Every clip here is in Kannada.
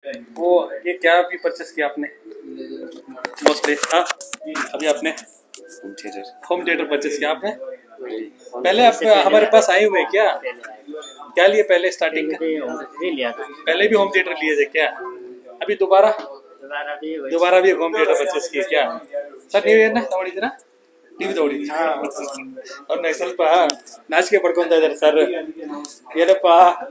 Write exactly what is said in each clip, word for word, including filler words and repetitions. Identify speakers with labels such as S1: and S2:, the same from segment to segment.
S1: वो ये क्या अभी परचेस किया आपने मोस्टली? हाँ अभी आपने होम थिएटर परचेस किया आपने? पहले आप हमारे पास आए हुए क्या? क्या लिए पहले स्टार्टिंग का?
S2: लिया था
S1: पहले भी होम थिएटर लिए थे क्या? अभी दोबारा
S2: दोबारा भी वही
S1: दोबारा भी होम थिएटर परचेस किए क्या? ಸರ್ ನೀವೇನ ತಗೊಂಡಿದ್ದೀರಾ? ಟಿವಿ ತಗೊಂಡಿದ್ದೀರಾ? ಅವ್ರನ್ನ ಸ್ವಲ್ಪ ನಾಚಿಕೆ ಪಡ್ಕೊಂತ ಇದ್ದಾರೆ ಸರ್. ಏನಪ್ಪ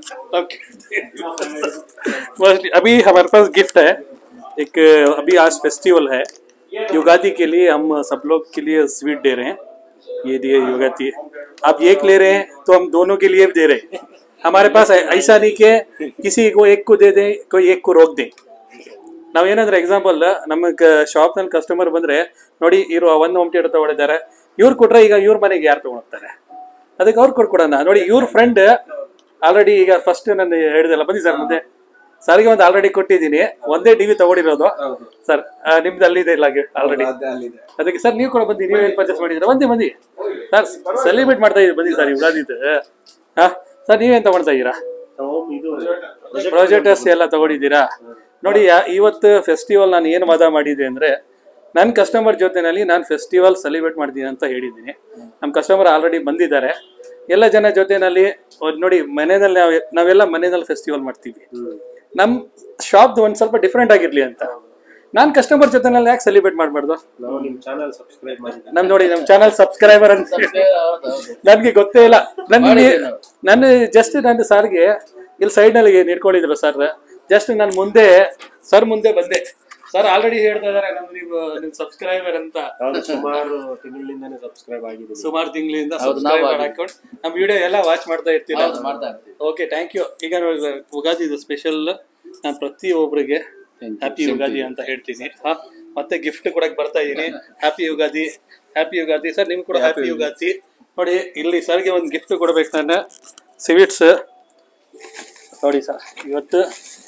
S1: अभी हमारे पास गिफ्ट है एक. अभी आज फेस्टिवल है युगादि के लिए, हम सब लोग के लिए स्वीट दे रहे हैं. ये दिए युगादि, आप एक ले रहे हैं तो हम दोनों के लिए दे रहे हैं. हमारे पास ऐसा नहीं कि किसी को एक को दे दें कोई एक को रोक दें. ನಾವೇನಂದ್ರೆ ಎಕ್ಸಾಂಪಲ್ ನಮಗೆ ಶಾಪ್ ನಲ್ಲಿ ಕಸ್ಟಮರ್ ಬಂದ್ರೆ ನೋಡಿ ಇವರು ಒಂದು ಹೋಮ್ ಥಿಯೇಟರ್ ತಗೊಂಡಿದ್ದಾರೆ, ಇವ್ರು ಕೊಟ್ರೆ ಈಗ ಇವ್ರ ಮನೆಗೆ ಯಾರು ತಗೊಂಡ್ತಾರೆ, ಅದಕ್ಕೆ ಅವ್ರು ಕೊಡ್ಕೊಡೋಣ. ನೋಡಿ ಇವ್ರ ಫ್ರೆಂಡ್ ಆಲ್ರೆಡಿ ಈಗ ಫಸ್ಟ್ ನಾನು ಹೇಳಿದೆಲ್ಲ ಬನ್ನಿ ಸರ್ ಮುಂದೆ ಸರ್ಗೆ ಒಂದು ಆಲ್ರೆಡಿ ಕೊಟ್ಟಿದ್ದೀನಿ, ಒಂದೇ ಟಿವಿ ತಗೊಂಡಿರೋದು ಸರ್. ನಿಮ್ದು ಅಲ್ಲಿದೆ ಇಲ್ಲ ಆಲ್ರೆಡಿ, ಅದಕ್ಕೆ ಸರ್ ನೀವು ಕೂಡ ಬಂದಿ, ನೀವು ಏನು ಪರ್ಚೇಸ್ ಮಾಡಿದ್ರೆ ಬಂದಿ ಬಂದಿ ಸರ್ ಸೆಲೆಬ್ರೇಟ್ ಮಾಡ್ತಾ ಇದ್ದೀವಿ ಬನ್ನಿ ಸರ್ ಯುಗಾದಿದು. ಹಾ ಸರ್ ನೀವೇನ್ ತಗೊಳ್ತಾ ಇದ್ದೀರಾ? ಪ್ರಾಜೆಕ್ಟರ್ಸ್ ಎಲ್ಲ ತಗೊಂಡಿದ್ದೀರಾ? ನೋಡಿ ಇವತ್ತು ಫೆಸ್ಟಿವಲ್ ನಾನು ಏನು ವಾದ ಮಾಡಿದೆ ಅಂದರೆ, ನನ್ನ ಕಸ್ಟಮರ್ ಜೊತೆನಲ್ಲಿ ನಾನು ಫೆಸ್ಟಿವಲ್ ಸೆಲೆಬ್ರೇಟ್ ಮಾಡ್ತೀನಿ ಅಂತ ಹೇಳಿದ್ದೀನಿ. ನಮ್ಮ ಕಸ್ಟಮರ್ ಆಲ್ರೆಡಿ ಬಂದಿದ್ದಾರೆ. ಎಲ್ಲ ಜನ ಜೊತೆನಲ್ಲಿ ನೋಡಿ ಮನೆಯಲ್ಲಿ ನಾವು ನಾವೆಲ್ಲ ಮನೆಯಲ್ಲಿ ಫೆಸ್ಟಿವಲ್ ಮಾಡ್ತೀವಿ. ನಮ್ಮ ಶಾಪ್ದು ಒಂದು ಸ್ವಲ್ಪ ಡಿಫ್ರೆಂಟ್ ಆಗಿರಲಿ ಅಂತ ನಾನು ಕಸ್ಟಮರ್ ಜೊತೆನಲ್ಲಿ ಯಾಕೆ ಸೆಲೆಬ್ರೇಟ್ ಮಾಡಬಾರ್ದು? ನಮ್ ನೋಡಿ ನಮ್ಮ ಚಾನಲ್ ಸಬ್ಸ್ಕ್ರೈಬರ್ ಅಂತ ನನಗೆ ಗೊತ್ತೇ ಇಲ್ಲ. ನನ್ನ ನನ್ನ ಜಸ್ಟ್ ನನ್ನ ಸರ್ಗೆ ಇಲ್ಲಿ ಸೈಡ್ನಲ್ಲಿ ನಿಡ್ಕೊಂಡಿದ್ರು ಸರ್. ಜಸ್ಟ್ ನಾನು ಮುಂದೆ ಸರ್ ಮುಂದೆ ಬಂದೆ, ಸರ್ ಆಲ್ರೆಡಿ ಹೇಳ್ತಾ ಇದಾರೆ ನಮ್ದು ನೀವು ನಿಮ್ ಸಬ್ಸ್ಕ್ರೈಬರ್ ಅಂತ.
S3: ಸುಮಾರು ತಿಂಗಳಿಂದಾನೇ ಸಬ್ಸ್ಕ್ರೈಬ್ ಆಗಿದೆ,
S1: ಸುಮಾರು ತಿಂಗಳಿಂದ ಸಬ್ಸ್ಕ್ರೈಬರ್ ಹಾಕೊಂಡು ನಮ್ಮ ವಿಡಿಯೋ ಎಲ್ಲ ವಾಚ್ ಮಾಡ್ತಾ ಇರ್ತೀರಾ? Okay thank you. ಈಗ ಉಗಾದಿ ಇದು ಸ್ಪೆಷಲ್, ನಾನು ಪ್ರತಿಯೊಬ್ಬರಿಗೆ ಹ್ಯಾಪಿ ಯುಗಾದಿ ಅಂತ ಹೇಳ್ತೀನಿ. ಹಾ ಮತ್ತೆ ಗಿಫ್ಟ್ ಕೊಡಕ್ ಬರ್ತಾ ಇದೀನಿ. Happy Yugadi, happy Yugadi sir. ನಿಮ್ಗೆ ಕೂಡ ಹ್ಯಾಪಿ ಯುಗಾದಿ. ನೋಡಿ ಇಲ್ಲಿ ಸರ್ಗೆ ಒಂದು ಗಿಫ್ಟ್ ಕೊಡ್ಬೇಕು ನಾನು, ಸ್ವೀಟ್ಸ್ ನೋಡಿ ಸರ್. ಇವತ್ತು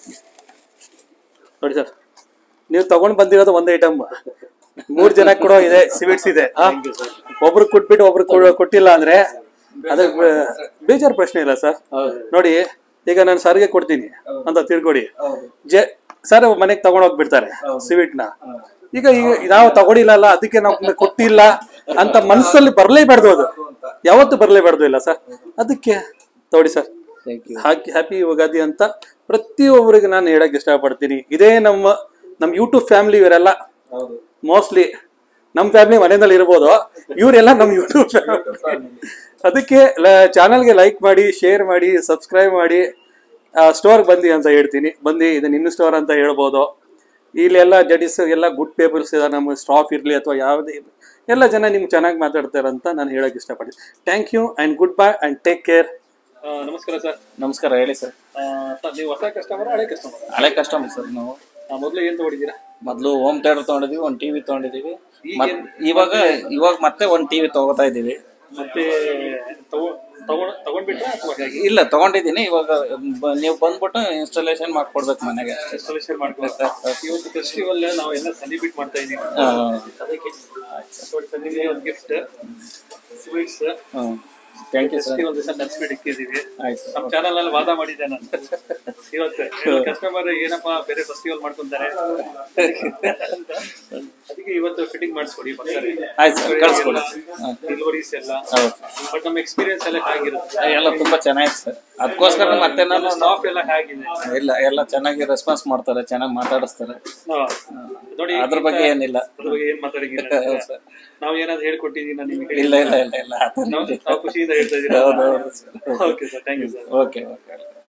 S1: ನೋಡಿ ಸರ್ ನೀವು ತಗೊಂಡ್ ಬಂದಿರೋದು ಒಂದು ಐಟಮ್, ಮೂರ್ ಜನ ಕೂಡ ಇದೆ ಸ್ವೀಟ್ಸ್ ಇದೆ. ಒಬ್ರು ಕೊಟ್ಬಿಟ್ಟು ಒಬ್ರು ಕೊಟ್ಟಿಲ್ಲ ಅಂದ್ರೆ ಅದಕ್ಕೆ ಬೇಜಾರು ಪ್ರಶ್ನೆ ಇಲ್ಲ ಸರ್. ನೋಡಿ ಈಗ ನಾನು ಸರ್ಗೆ ಕೊಡ್ತೀನಿ ಅಂತ ತಿಳ್ಕೊಡಿ, ಜೆ ಸರ್ ಮನೆಗೆ ತಗೊಂಡ್ ಹೋಗ್ಬಿಡ್ತಾರೆ ಸ್ವೀಟ್ ನ. ಈಗ ಈಗ ನಾವು ತಗೊಂಡಿಲ್ಲ ಅದಕ್ಕೆ ನಾವು ಕೊಟ್ಟಿಲ್ಲ ಅಂತ ಮನಸ್ಸಲ್ಲಿ ಬರ್ಲೇಬಾರ್ದು, ಅದು ಯಾವತ್ತು ಬರ್ಲೇಬಾರ್ದು ಇಲ್ಲ ಸರ್. ಅದಕ್ಕೆ ತಗೊಳ್ಳಿ ಸರ್, ಹ್ಯಾಪಿ ಯುಗಾದಿ ಅಂತ ಪ್ರತಿಯೊಬ್ಬರಿಗೆ ನಾನು ಹೇಳಕ್ ಇಷ್ಟಪಡ್ತೀನಿ. ಇದೇ ನಮ್ಮ ನಮ್ ಯೂಟ್ಯೂಬ್ ಫ್ಯಾಮಿಲಿ ಇವರೆಲ್ಲ ಮೋಸ್ಟ್ಲಿ ನಮ್ ಫ್ಯಾಮಿಲಿ ಮನೆಯಲ್ಲಿ ಇರ್ಬೋದು, ಇವರೆಲ್ಲ ನಮ್ ಯೂಟ್ಯೂಬ್ ಫ್ಯಾಮಿಲಿ. ಅದಕ್ಕೆ ಚಾನಲ್ಗೆ ಲೈಕ್ ಮಾಡಿ, ಶೇರ್ ಮಾಡಿ, ಸಬ್ಸ್ಕ್ರೈಬ್ ಮಾಡಿ, ಸ್ಟೋರ್ಗೆ ಬಂದಿ ಅಂತ ಹೇಳ್ತೀನಿ. ಬಂದು ಇದು ನಿನ್ನ ಸ್ಟೋರ್ ಅಂತ ಹೇಳ್ಬೋದು. ಇಲ್ಲೆಲ್ಲ ಜಡಿಸ್ ಎಲ್ಲ ಗುಡ್ ಪೇಪರ್ಸ್ ಇದೆ, ನಮ್ಮ ಸ್ಟಾಫ್ ಇರಲಿ ಅಥವಾ ಯಾವುದೇ ಎಲ್ಲ ಜನ ನಿಮ್ಗೆ ಚೆನ್ನಾಗಿ ಮಾತಾಡ್ತಾರಂತ ನಾನು ಹೇಳಕ್ ಇಷ್ಟಪಡ್ತೀನಿ. Thank you and good bye and take care. ನಮಸ್ಕಾರ ಸರ್.
S3: ನಮಸ್ಕಾರ, ಹೇಳಿ ಸರ್.
S1: ಸರ್ ನೀವು ಹೊಸ ಕಸ್ಟಮರ್ ಹಳೆ ಕಸ್ಟಮರ್?
S3: ಹಳೆ ಕಸ್ಟಮರ್ ಸರ್. ನಾವು
S1: ಮೊದಲು ಏನ್ ತಗೊಂಡಿದ್ದೀರಾ?
S3: ಮೊದಲು ಹೋಮ್ ಥಿಯೇಟರ್ ತಗೊಂಡಿದ್ವಿ, ಒಂದು ಟಿವಿ ತಗೊಂಡಿದೀವಿ. ಇವಾಗ ಇವಾಗ ಮತ್ತೆ ಒಂದು ಟಿವಿ ತಗೋತಾ ಇದೀವಿ.
S1: ಮತ್ತೆ ತಗೊಂಡ್ಬಿಟ್ರೆ
S3: ಇಲ್ಲ ತಗೊಂಡಿದ್ದೀನಿ. ಇವಾಗ ನೀವು ಬಂದ್ಬಿಟ್ಟು ಇನ್ಸ್ಟಾಲೇಷನ್ ಮಾಡ್ಕೊಡ್ಬೇಕು ಮನೆಗೆ.
S1: ಇನ್ಸ್ಟಾಲೇಷನ್ ಮಾಡ್ಕೊಡ್ತಾ ಇವತ್ತು ಫೆಸ್ಟಿವಲ್ ನಾವು ಎಲ್ಲ ಸೆಲೆಬ್ರೇಟ್ ಮಾಡ್ತಾ ಇದೀವಿ. ಅದಕ್ಕೆ ನಿಮಗೆ ಒಂದು gift sweets.
S3: Thank you sir.
S1: ಒಂದು ದಿವಸ ನೆನ್ಸ್ಬಿಟ್ಟು ಇಕ್ಕಿದೀವಿ. ನಮ್ಮ ಚಾನಲ್ ಅಲ್ಲಿ ವಾದ ಮಾಡಿದ್ದೆ ನಾನು ಇವತ್ತು. ಕಸ್ಟಮರ್ ಏನಪ್ಪ ಬೇರೆ ಫೆಸ್ಟಿವಲ್ ಮಾಡ್ಕೊಂತಾರೆ ಅದಕ್ಕೆ ಇವತ್ತು ಫಿಟ್ಟಿಂಗ್ ಮಾಡಿಸ್ಕೊಡಿ. ಡೆಲಿವರೀಸ್ ಎಲ್ಲ ಬಟ್ ನಮ್ಮ ಎಕ್ಸ್ಪೀರಿಯನ್ಸ್ ಎಲ್ಲ ಹೇಗಿರುತ್ತೆ?
S3: ಎಲ್ಲ ತುಂಬಾ ಚೆನ್ನಾಗಿದೆ ಸರ್. ಅದಕ್ಕೋಸ್ಕರ ಮತ್ತೆ ನಾನು
S1: ಸ್ಟಾಫ್ ಎಲ್ಲ ಹೇಗಿದೆ?
S3: ಇಲ್ಲ ಎಲ್ಲ ಚೆನ್ನಾಗಿ ರೆಸ್ಪಾನ್ಸ್ ಮಾಡ್ತಾರೆ, ಚೆನ್ನಾಗಿ ಮಾತಾಡಿಸ್ತಾರೆ.
S1: ನೋಡಿ
S3: ಅದ್ರ ಬಗ್ಗೆ ಏನಿಲ್ಲ,
S1: ಅದ್ರ ಬಗ್ಗೆ ಏನ್ ಮಾತಾಡಿಲ್ಲ. ನಾವು ಏನಾದ್ರು ಹೇಳ್ಕೊಟ್ಟಿದ್ದೀನ ನಿಮಗೆ?
S3: ಇಲ್ಲ ಇಲ್ಲ ಇಲ್ಲ ಇಲ್ಲ
S1: ನಾವು ಖುಷಿಯಿಂದ ಹೇಳ್ತಾ ಇದ್ದೀವಿ.
S3: ಹೌದು ಹೌದು.
S1: Okay sir, thank you sir.
S3: Okay okay.